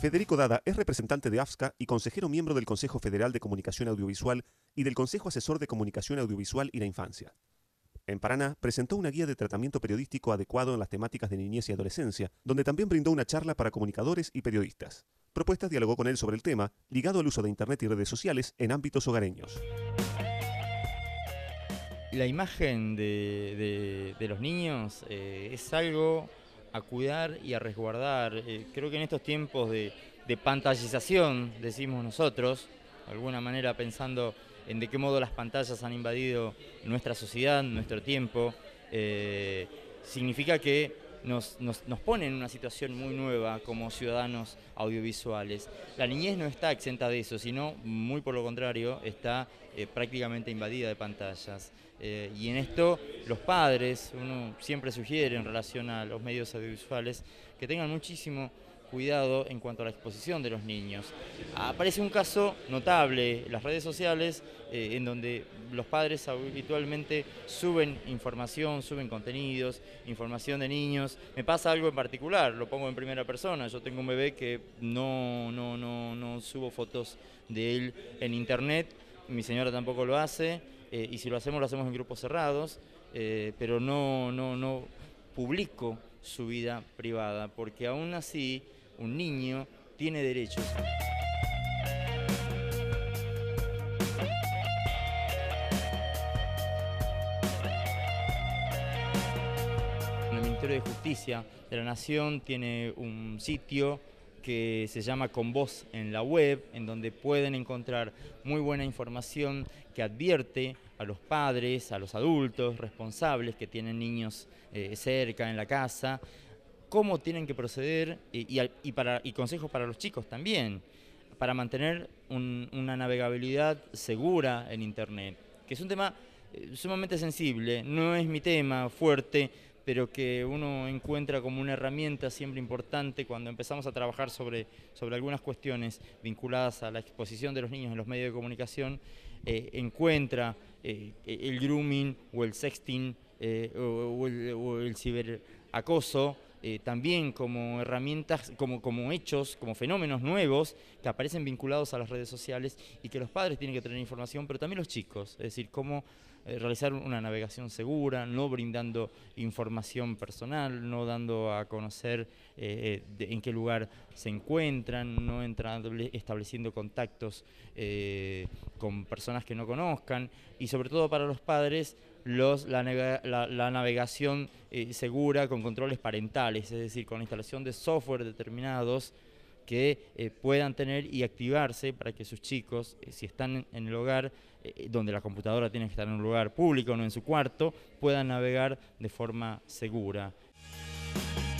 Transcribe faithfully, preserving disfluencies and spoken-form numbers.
Federico Dada es representante de AFSCA y consejero miembro del Consejo Federal de Comunicación Audiovisual y del Consejo Asesor de Comunicación Audiovisual y la Infancia. En Paraná presentó una guía de tratamiento periodístico adecuado en las temáticas de niñez y adolescencia, donde también brindó una charla para comunicadores y periodistas. Propuestas dialogó con él sobre el tema, ligado al uso de Internet y redes sociales en ámbitos hogareños. La imagen de, de, de los niños eh, es algo a cuidar y a resguardar. Eh, creo que en estos tiempos de, de pantallización, decimos nosotros, de alguna manera pensando en de qué modo las pantallas han invadido nuestra sociedad, nuestro tiempo, eh, significa que nos, nos, nos pone en una situación muy nueva como ciudadanos audiovisuales. La niñez no está exenta de eso, sino muy por lo contrario, está eh, prácticamente invadida de pantallas. Eh, y en esto los padres, uno siempre sugiere en relación a los medios audiovisuales, que tengan muchísimo cuidado en cuanto a la exposición de los niños. Aparece un caso notable en las redes sociales eh, en donde los padres habitualmente suben información, suben contenidos, información de niños. Me pasa algo en particular, lo pongo en primera persona. Yo tengo un bebé que no, no, no, no subo fotos de él en internet, mi señora tampoco lo hace, eh, y si lo hacemos lo hacemos en grupos cerrados, eh, pero no, no, no publico su vida privada, porque aún así un niño tiene derechos. El Ministerio de Justicia de la Nación tiene un sitio que se llama Con Voz en la web, en donde pueden encontrar muy buena información que advierte a los padres, a los adultos responsables que tienen niños eh, cerca en la casa, cómo tienen que proceder y, y, y, para, y consejos para los chicos también, para mantener un, una navegabilidad segura en Internet, que es un tema eh, sumamente sensible, no es mi tema fuerte, pero que uno encuentra como una herramienta siempre importante cuando empezamos a trabajar sobre, sobre algunas cuestiones vinculadas a la exposición de los niños en los medios de comunicación, eh, encuentra eh, el grooming o el sexting eh, o, o, el, o el ciberacoso eh, también como herramientas, como, como hechos, como fenómenos nuevos que aparecen vinculados a las redes sociales y que los padres tienen que tener información, pero también los chicos, es decir, cómo eh, realizar una navegación segura, no brindando información personal, no dando a conocer eh, de, en qué lugar se encuentran, no entrando, estableciendo contactos eh, con personas que no conozcan y sobre todo para los padres Los, la, la, la navegación eh, segura con controles parentales, es decir, con la instalación de software determinados que eh, puedan tener y activarse para que sus chicos, eh, si están en el hogar, eh, donde la computadora tiene que estar en un lugar público, no en su cuarto, puedan navegar de forma segura.